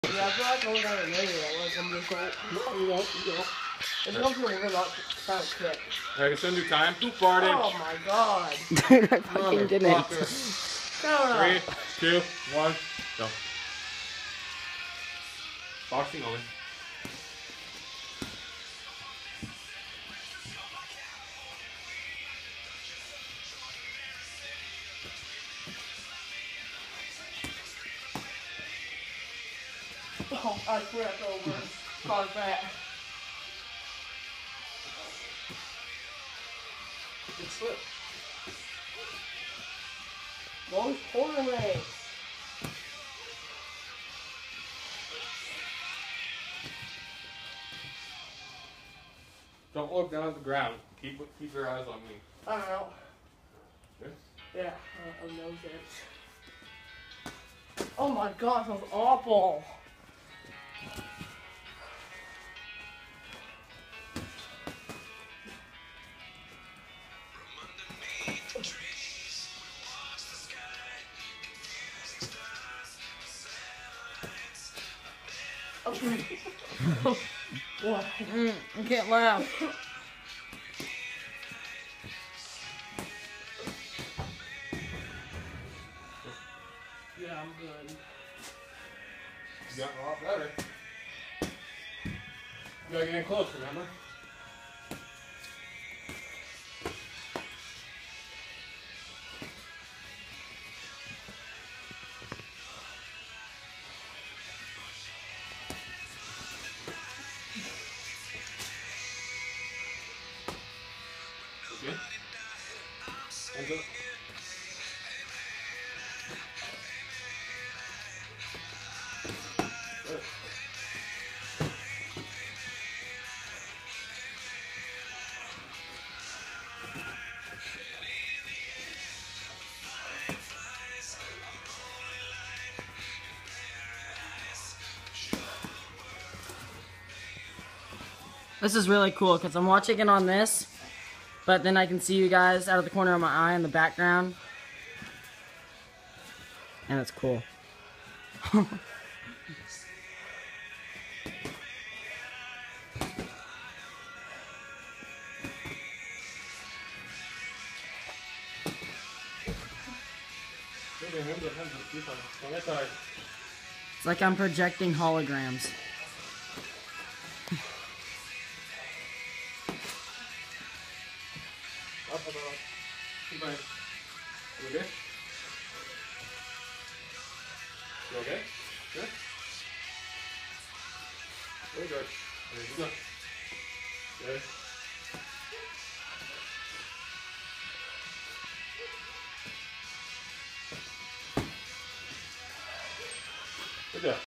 Yeah, I feel like going down the negative. Like I'm just going, no. It's going to be a lot trying to kick. Alright, it's gonna do time. Who farted? Oh my god. Dude, I fucking didn't. Shut up. 3, 2, 1, go. Boxing only. Oh, I flipped over. Caught back. It slipped. Going corner way. Don't look down at the ground. Keep your eyes on me. I don't know. Good? Yeah, I know that. Oh my gosh, that was awful. What? I can't laugh. Yeah, I'm good. You got a lot better. You gotta get in close, remember? Good. Hands up. Good. This is really cool because I'm watching it on this, but then I can see you guys out of the corner of my eye in the background. And it's cool. It's like I'm projecting holograms. Keep going. You okay? You okay? Good? Very good. There you go. Good. Good job.